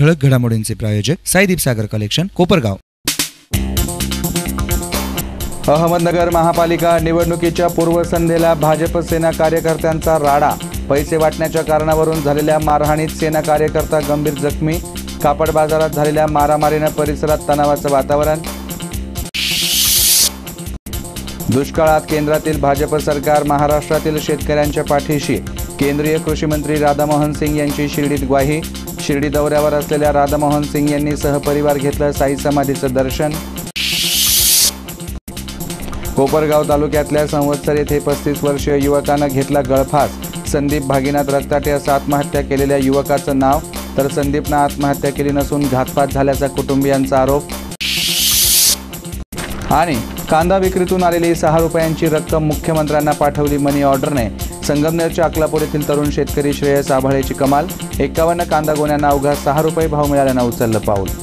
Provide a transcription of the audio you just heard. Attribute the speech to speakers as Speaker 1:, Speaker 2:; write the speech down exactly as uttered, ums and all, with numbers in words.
Speaker 1: ठळक घडामोडींचे प्रायोजक साईदीप सागर कलेक्शन, कोपरगाव.
Speaker 2: अहमदनगर महापालिका निवडणुकीच्या पूर्वसंध्येला भाजप सेना कार्यकर्त्यांचा राडा. पैसे वाटण्याच्या कारणावरून झालेल्या मारहाणीत सेना कार्यकर्ता गंभीर जखमी. कापड बाजारात झालेल्या मारामारीने परिसरात तणावाचं वातावरण. दुष्काळात केंद्रातील भाजप सरकार महाराष्ट्रातील शेतकऱ्यांच्या पाठीशी. केंद्रीय कृषी मंत्री राधामोहन सिंग यांची शिर्डीत ग्वाही. शिर्डी दौऱ्यावर असलेल्या राधामोहन सिंग यांनी सहपरिवार घेतलं साई समाधीचं दर्शन. कोपरगाव तालुक्यातल्या संवत्सर येथे पस्तीस वर्षीय युवकानं घेतला गळफास. संदीप भागीनाथ रक्ताटे असं आत्महत्या केलेल्या युवकाचं नाव, तर संदीपनं आत्महत्या केली नसून घातपात झाल्याचा कुटुंबियांचा आरोप. आणि कांदा विक्रीतून आलेली सहा रुपयांची रक्कम मुख्यमंत्र्यांना पाठवली मनी ऑर्डरने. संगमनेरच्या अकलापूर येथील तरुण शेतकरी श्रेयस आभाळेची कमाल. एकावन्न कांदा गोण्यांना अवघा सहा रुपये भाव मिळाल्यानं उचललं पाऊल.